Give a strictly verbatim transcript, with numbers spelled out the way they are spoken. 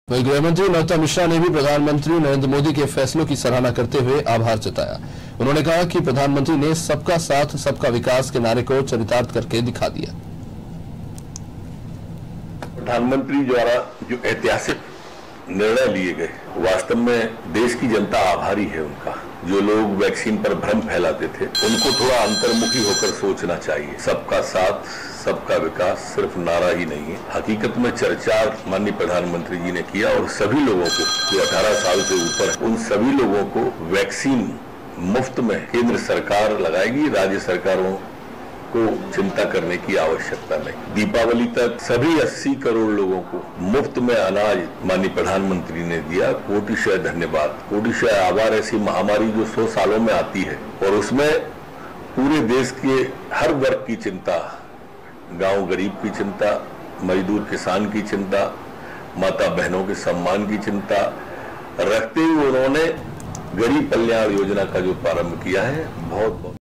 वहीं गृहमंत्री नरोत्तम मिश्रा ने भी प्रधानमंत्री नरेंद्र मोदी के फैसलों की सराहना करते हुए आभार जताया। उन्होंने कहा कि प्रधानमंत्री ने सबका साथ सबका विकास के नारे को चरितार्थ करके दिखा दिया। प्रधानमंत्री द्वारा जो ऐतिहासिक निर्णय लिए गए, वास्तव में देश की जनता आभारी है उनका। जो लोग वैक्सीन पर भ्रम फैलाते थे, उनको थोड़ा अंतर्मुखी होकर सोचना चाहिए। सबका साथ सबका विकास सिर्फ नारा ही नहीं है, हकीकत में चर्चा माननीय प्रधानमंत्री जी ने किया और सभी लोगों को जो अठारह साल से ऊपर है, उन सभी लोगों को वैक्सीन मुफ्त में केंद्र सरकार लगाएगी। राज्य सरकारों को चिंता करने की आवश्यकता नहीं। दीपावली तक सभी अस्सी करोड़ लोगों को मुफ्त में अनाज माननीय प्रधानमंत्री ने दिया। कोटिशय धन्यवाद, कोटिशय आभार। ऐसी महामारी जो सौ सालों में आती है और उसमें पूरे देश के हर वर्ग की चिंता, गांव गरीब की चिंता, मजदूर किसान की चिंता, माता बहनों के सम्मान की चिंता रखते हुए उन्होंने गरीब कल्याण योजना का जो प्रारंभ किया है, बहुत बहुत